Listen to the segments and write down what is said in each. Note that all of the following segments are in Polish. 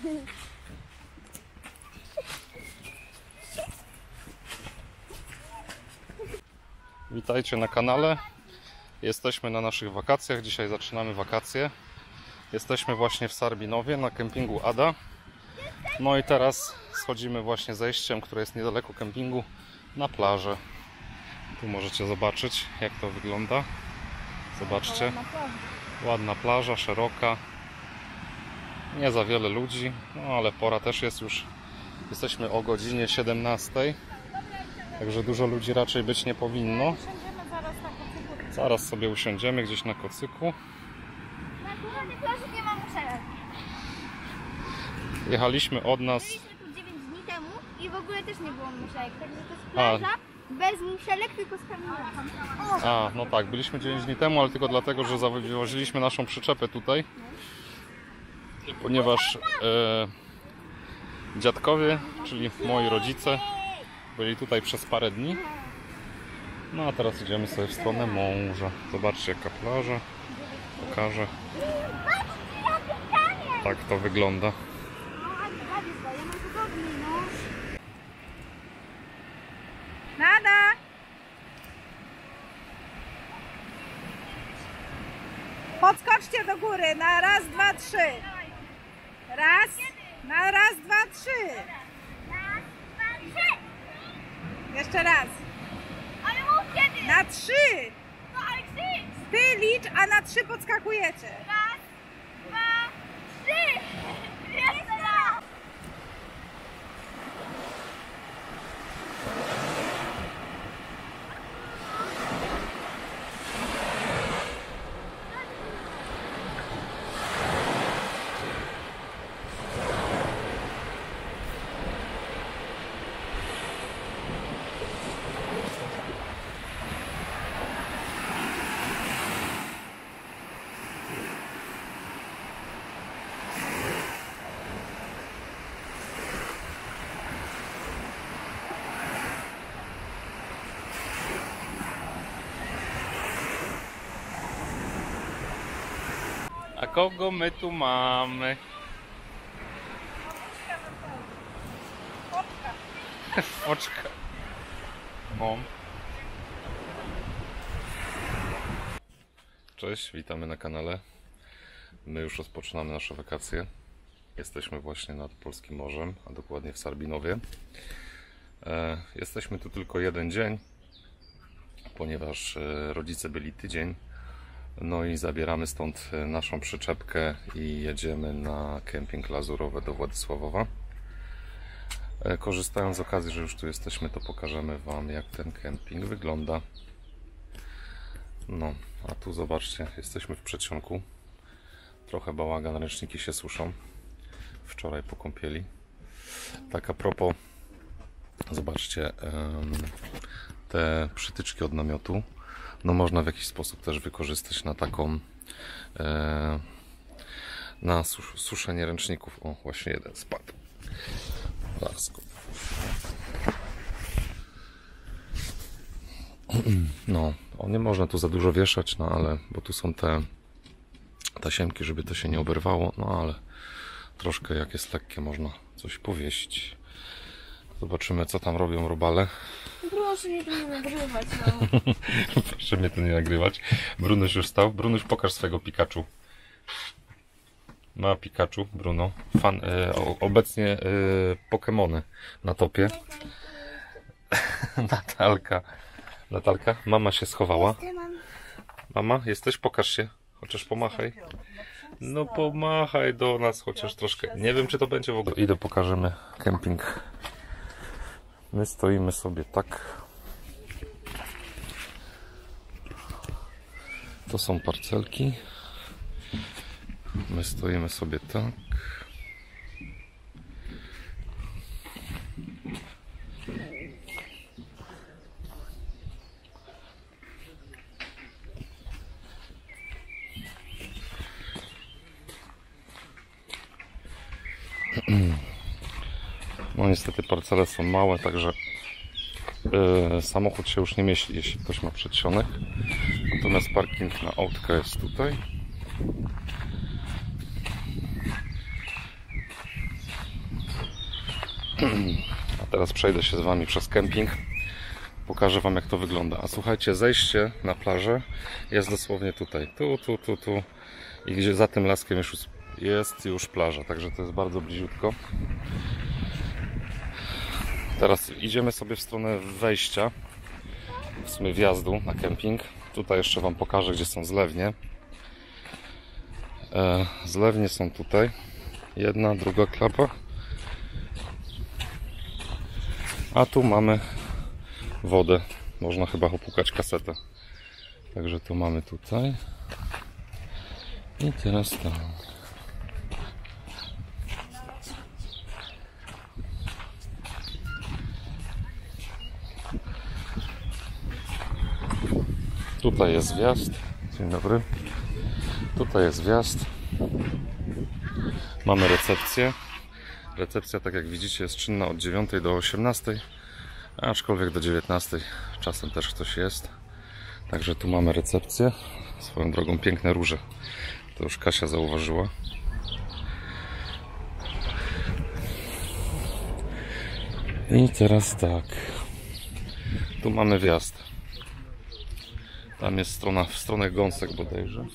Witajcie na kanale. Jesteśmy na naszych wakacjach. Dzisiaj zaczynamy wakacje. Jesteśmy właśnie w Sarbinowie na kempingu Ada. No i teraz schodzimy właśnie zejściem, które jest niedaleko kempingu, na plażę. Tu możecie zobaczyć, jak to wygląda. Zobaczcie. Ładna plaża, szeroka. Nie za wiele ludzi, no ale pora też jest już. Jesteśmy o godzinie 17. Także dużo ludzi raczej być nie powinno. Zaraz sobie usiądziemy gdzieś na kocyku. Na górnej plaży nie ma muszelek. Jechaliśmy od nas... Byliśmy tu 9 dni temu i w ogóle też nie było muszelek. Także to jest plaża bez muszelek, tylko z kamieniami. No tak, byliśmy 9 dni temu, ale tylko dlatego, że wywoziliśmy naszą przyczepę tutaj. Ponieważ dziadkowie, czyli moi rodzice, byli tutaj przez parę dni. No a teraz idziemy sobie w stronę morza. Zobaczcie, jaka plaża. Pokażę. Tak to wygląda. Nada! Podskoczcie do góry na raz, dwa, trzy. Raz, na raz, dwa, trzy. Raz, dwa, trzy. Jeszcze raz. Ale mów kiedy? Na trzy. No ale krzycz. Ty licz, a na trzy podskakujecie. Raz, dwa, trzy. Jeszcze raz. A kogo my tu mamy? Oczka. O. Cześć, witamy na kanale. My już rozpoczynamy nasze wakacje. Jesteśmy właśnie nad Polskim Morzem, a dokładnie w Sarbinowie. Jesteśmy tu tylko jeden dzień, ponieważ rodzice byli tydzień. No i zabieramy stąd naszą przyczepkę i jedziemy na kemping Lazurowe do Władysławowa. Korzystając z okazji, że już tu jesteśmy, to pokażemy Wam, jak ten kemping wygląda. No, a tu zobaczcie, jesteśmy w przedsionku. Trochę bałagan, ręczniki się suszą. Wczoraj po kąpieli. Tak a propos, zobaczcie, te przytyczki od namiotu. No można w jakiś sposób też wykorzystać na taką na suszenie ręczników. O, właśnie jeden spadł. Zaraz go. No, nie można tu za dużo wieszać, no ale, bo tu są te tasiemki, żeby to się nie oberwało, no ale troszkę jak jest lekkie, można coś powiesić. Zobaczymy, co tam robią robale. Proszę mnie tu nie nagrywać, no. Proszę mnie tu nie nagrywać. Brunuś już stał. Brunuś, pokaż swego Pikachu. Ma Pikachu, Bruno. Fan, obecnie Pokemony na topie. Natalka, mama się schowała. Mama, jesteś? Pokaż się. Chociaż pomachaj. No pomachaj do nas chociaż troszkę. Nie wiem, czy to będzie w ogóle. Idę, pokażemy kemping. My stoimy sobie tak. To są parcelki. My stoimy sobie tak. No niestety parcele są małe, także samochód się już nie mieści, jeśli ktoś ma przedsionek. Natomiast parking na autkę jest tutaj. A teraz przejdę się z Wami przez kemping. Pokażę Wam, jak to wygląda. A słuchajcie, zejście na plażę jest dosłownie tutaj. Tu. I gdzie za tym laskiem jest już plaża. Także to jest bardzo bliziutko. Teraz idziemy sobie w stronę wejścia, w sumie wjazdu na kemping. Tutaj jeszcze Wam pokażę, gdzie są zlewnie. Zlewnie są tutaj. Jedna, druga klapa. A tu mamy wodę. Można chyba opłukać kasetę. Także to mamy tutaj. I teraz tak. Tutaj jest wjazd. Dzień dobry. Tutaj jest wjazd. Mamy recepcję. Recepcja, tak jak widzicie, jest czynna od 9 do 18, aczkolwiek do 19 czasem też ktoś jest. Także tu mamy recepcję. Swoją drogą piękne róże. To już Kasia zauważyła. I teraz tak. Tu mamy wjazd. Tam jest strona w stronę Gąsek bodajże.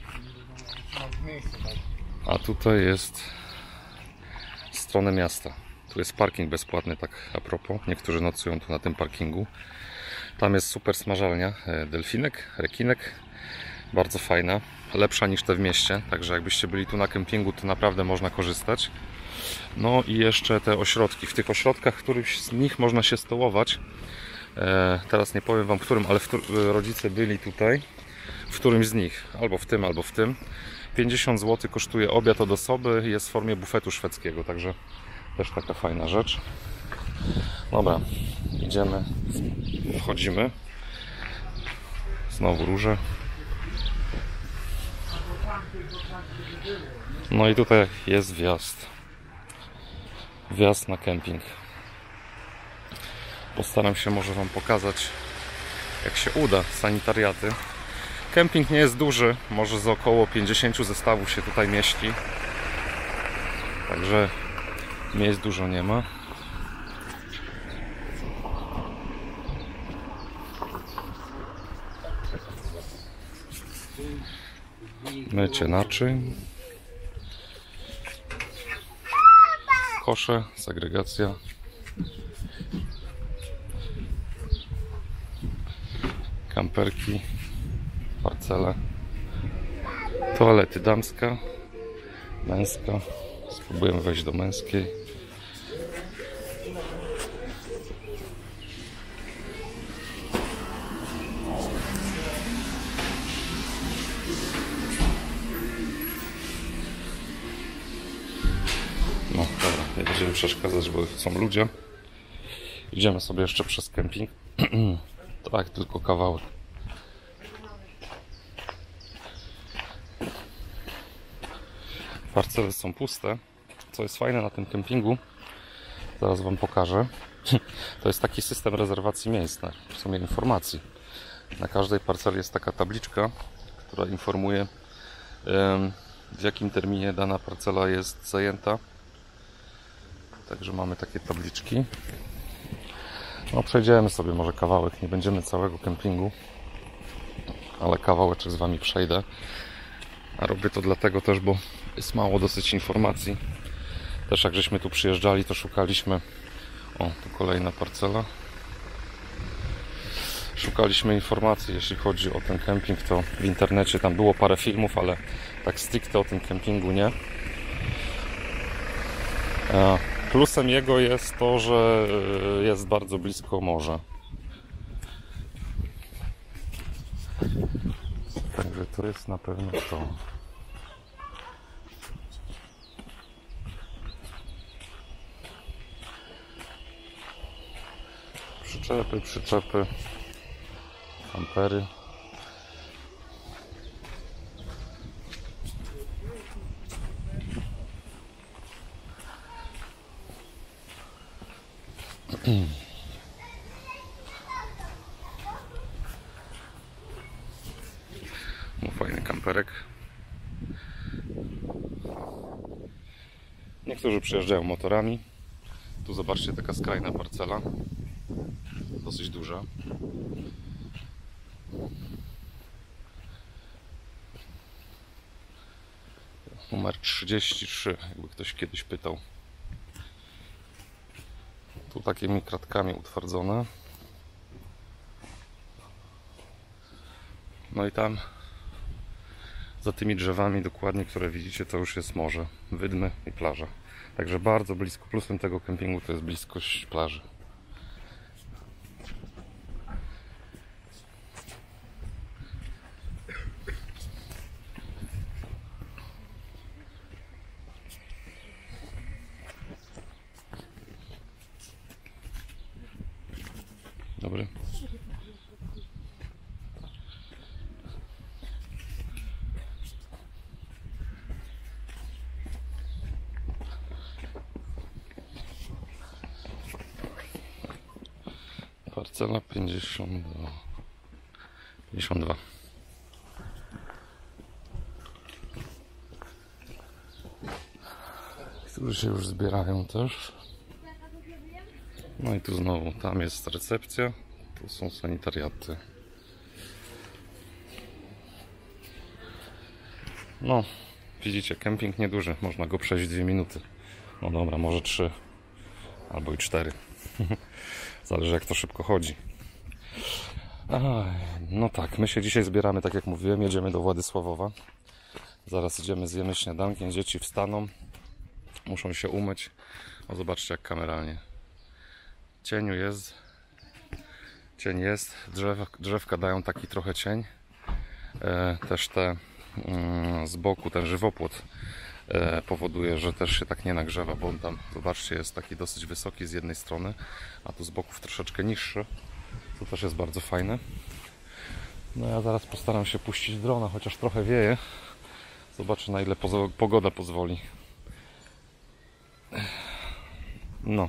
A tutaj jest w stronę miasta. Tu jest parking bezpłatny, tak a propos. Niektórzy nocują tu na tym parkingu. Tam jest super smażalnia delfinek, rekinek. Bardzo fajna. Lepsza niż te w mieście. Także jakbyście byli tu na kempingu, to naprawdę można korzystać. No i jeszcze te ośrodki. W tych ośrodkach, w których z nich można się stołować. Teraz nie powiem Wam, w którym, ale rodzice byli tutaj. W którymś z nich. Albo w tym, albo w tym. 50 zł kosztuje obiad od osoby. Jest w formie bufetu szwedzkiego. Także też taka fajna rzecz. Dobra, idziemy. Wchodzimy. Znowu róże. No i tutaj jest wjazd. Wjazd na kemping. Postaram się może Wam pokazać, jak się uda, sanitariaty. Kemping nie jest duży, może z około 50 zestawów się tutaj mieści. Także miejsc dużo nie ma. Mycie naczyń. Kosze, segregacja. Kamperki, parcele. Toalety damska, męska. Spróbujemy wejść do męskiej. No dobra, nie będziemy przeszkadzać, bo są ludzie. Idziemy sobie jeszcze przez kemping. Tak, tylko kawałek. Parcele są puste. Co jest fajne na tym kempingu, zaraz Wam pokażę. To jest taki system rezerwacji miejsc, w sumie informacji. Na każdej parceli jest taka tabliczka, która informuje, w jakim terminie dana parcela jest zajęta. Także mamy takie tabliczki. No, przejdziemy sobie może kawałek, nie będziemy całego kempingu, ale kawałeczek z Wami przejdę. A robię to dlatego też, bo jest mało dosyć informacji. Też jak żeśmy tu przyjeżdżali, to szukaliśmy... O, tu kolejna parcela. Szukaliśmy informacji, jeśli chodzi o ten kemping, to w internecie tam było parę filmów, ale tak stricte o tym kempingu nie. Plusem jego jest to, że jest bardzo blisko morza. Także to jest na pewno to. Przyczepy, kampery. No, fajny kamperek. Niektórzy przyjeżdżają motorami. Tu zobaczcie, taka skrajna parcela. Dosyć duża. Numer 33, jakby ktoś kiedyś pytał. Tu takimi kratkami utwardzone. No i tam za tymi drzewami dokładnie, które widzicie, to już jest morze, wydmy i plaża. Także bardzo blisko. Plusem tego kempingu to jest bliskość plaży. Dobry. Parcela 52. 52. Którzy się już zbierają też. No i tu znowu, tam jest recepcja, tu są sanitariaty. No, widzicie, kemping nieduży, można go przejść w 2 minuty. No dobra, może 3 albo i 4. Zależy, jak to szybko chodzi. No tak, my się dzisiaj zbieramy, tak jak mówiłem, jedziemy do Władysławowa. Zaraz idziemy, zjemy śniadankiem, dzieci wstaną, muszą się umyć. O, zobaczcie, jak kameralnie. Cień jest, drzewka dają taki trochę cień. Też te z boku, ten żywopłot powoduje, że też się tak nie nagrzewa, bo on tam, zobaczcie, jest taki dosyć wysoki z jednej strony, a tu z boków troszeczkę niższy. To też jest bardzo fajne. No ja zaraz postaram się puścić drona, chociaż trochę wieje. Zobaczę, na ile pogoda pozwoli. No.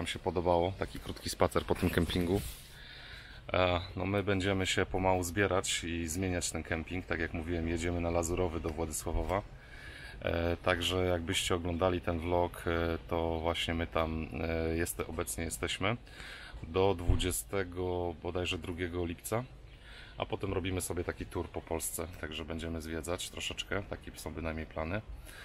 się podobało, taki krótki spacer po tym kempingu. No my będziemy się pomału zbierać i zmieniać ten kemping. Tak jak mówiłem, jedziemy na Lazurowy do Władysławowa. Także jakbyście oglądali ten vlog, to właśnie my tam obecnie jesteśmy do 20 bodajże 2 lipca, a potem robimy sobie taki tour po Polsce, także będziemy zwiedzać troszeczkę, takie są bynajmniej plany.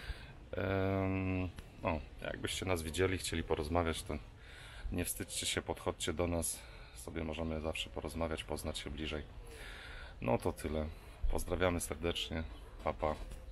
No, jakbyście nas widzieli, chcieli porozmawiać, to nie wstydźcie się, podchodźcie do nas, sobie możemy zawsze porozmawiać, poznać się bliżej. No to tyle, pozdrawiamy serdecznie, pa pa.